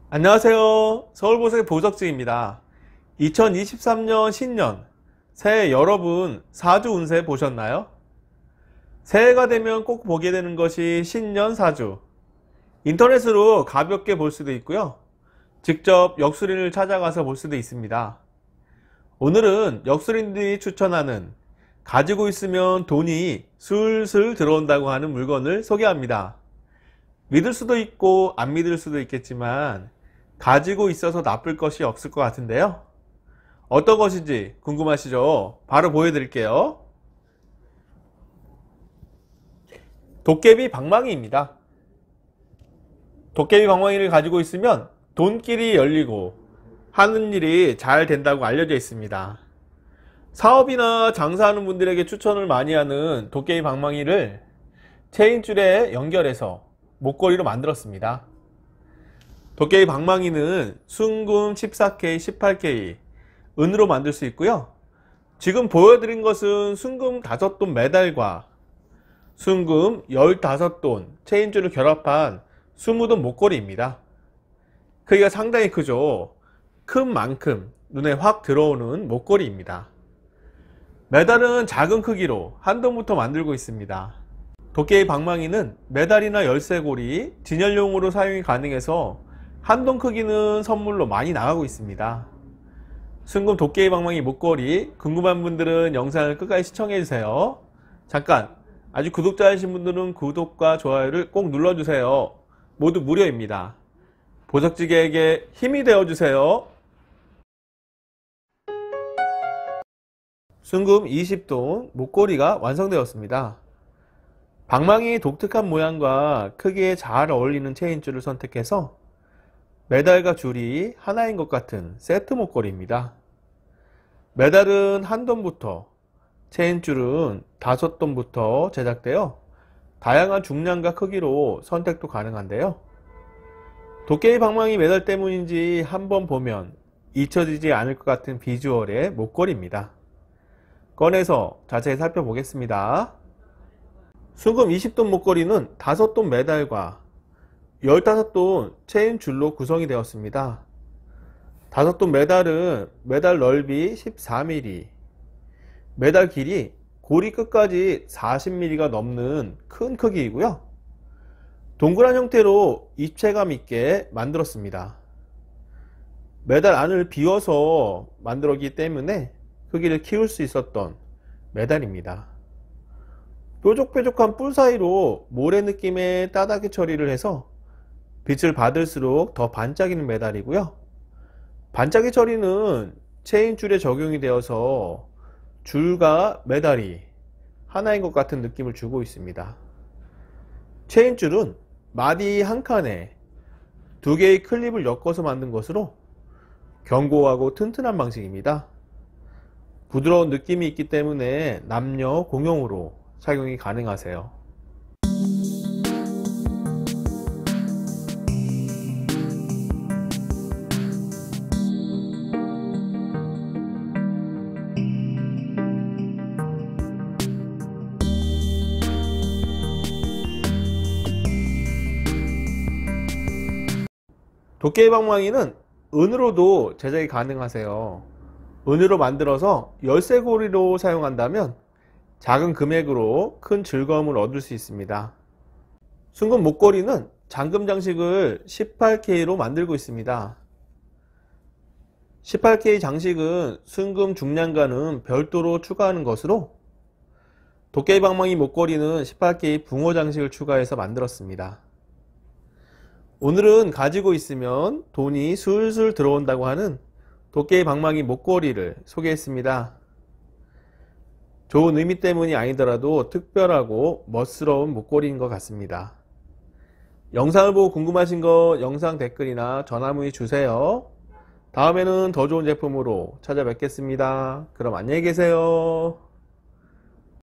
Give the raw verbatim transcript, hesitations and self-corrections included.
안녕하세요. 서울보석의 보석증입니다. 이천이십삼 년 신년 새해 여러분 사주 운세 보셨나요? 새해가 되면 꼭 보게 되는 것이 신년 사주. 인터넷으로 가볍게 볼 수도 있고요. 직접 역술인을 찾아가서 볼 수도 있습니다. 오늘은 역술인들이 추천하는 가지고 있으면 돈이 술술 들어온다고 하는 물건을 소개합니다. 믿을 수도 있고 안 믿을 수도 있겠지만 가지고 있어서 나쁠 것이 없을 것 같은데요. 어떤 것인지 궁금하시죠? 바로 보여드릴게요. 도깨비 방망이입니다. 도깨비 방망이를 가지고 있으면 돈길이 열리고 하는 일이 잘 된다고 알려져 있습니다. 사업이나 장사하는 분들에게 추천을 많이 하는 도깨비 방망이를 체인줄에 연결해서 목걸이로 만들었습니다. 도깨비 방망이는 순금 십사 케이, 십팔 케이 은으로 만들 수 있고요. 지금 보여드린 것은 순금 다섯 돈 메달과 순금 십오 돈 체인줄을 결합한 이십 돈 목걸이입니다. 크기가 상당히 크죠. 큰 만큼 눈에 확 들어오는 목걸이입니다. 메달은 작은 크기로 한 돈부터 만들고 있습니다. 도깨비 방망이는 메달이나 열쇠고리, 진열용으로 사용이 가능해서 한돈 크기는 선물로 많이 나가고 있습니다. 순금 도깨비 방망이 목걸이 궁금한 분들은 영상을 끝까지 시청해주세요. 잠깐, 아직 구독자이신 분들은 구독과 좋아요를 꼭 눌러주세요. 모두 무료입니다. 보석지게에게 힘이 되어주세요. 순금 이십 돈 목걸이가 완성되었습니다. 방망이의 독특한 모양과 크기에 잘 어울리는 체인줄을 선택해서 메달과 줄이 하나인 것 같은 세트 목걸이입니다. 메달은 한 돈부터, 체인줄은 다섯 돈부터 제작되어 다양한 중량과 크기로 선택도 가능한데요. 도깨비 방망이 메달 때문인지 한번 보면 잊혀지지 않을 것 같은 비주얼의 목걸이입니다. 꺼내서 자세히 살펴보겠습니다. 순금 이십 돈 목걸이는 다섯 돈 메달과 십오 돈 체인줄로 구성이 되었습니다. 다섯 돈 메달은 메달 넓이 십사 밀리미터, 메달 길이 고리 끝까지 사십 밀리미터가 넘는 큰 크기이고요. 동그란 형태로 입체감 있게 만들었습니다. 메달 안을 비워서 만들었기 때문에 크기를 키울 수 있었던 메달입니다. 뾰족뾰족한 뿔 사이로 모래 느낌의 따닥이 처리를 해서 빛을 받을수록 더 반짝이는 메달이고요. 반짝이 처리는 체인줄에 적용이 되어서 줄과 메달이 하나인 것 같은 느낌을 주고 있습니다. 체인줄은 마디 한 칸에 두 개의 클립을 엮어서 만든 것으로 견고하고 튼튼한 방식입니다. 부드러운 느낌이 있기 때문에 남녀 공용으로 착용이 가능하세요. 도깨비 방망이는 은으로도 제작이 가능하세요. 은으로 만들어서 열쇠고리로 사용한다면 작은 금액으로 큰 즐거움을 얻을 수 있습니다. 순금 목걸이는 잠금 장식을 십팔 케이로 만들고 있습니다. 십팔 케이 장식은 순금 중량과는 별도로 추가하는 것으로 도깨비 방망이 목걸이는 십팔 케이 붕어 장식을 추가해서 만들었습니다. 오늘은 가지고 있으면 돈이 술술 들어온다고 하는 도깨비 방망이 목걸이를 소개했습니다. 좋은 의미 때문이 아니더라도 특별하고 멋스러운 목걸이인 것 같습니다. 영상을 보고 궁금하신 거 영상 댓글이나 전화 문의 주세요. 다음에는 더 좋은 제품으로 찾아뵙겠습니다. 그럼 안녕히 계세요.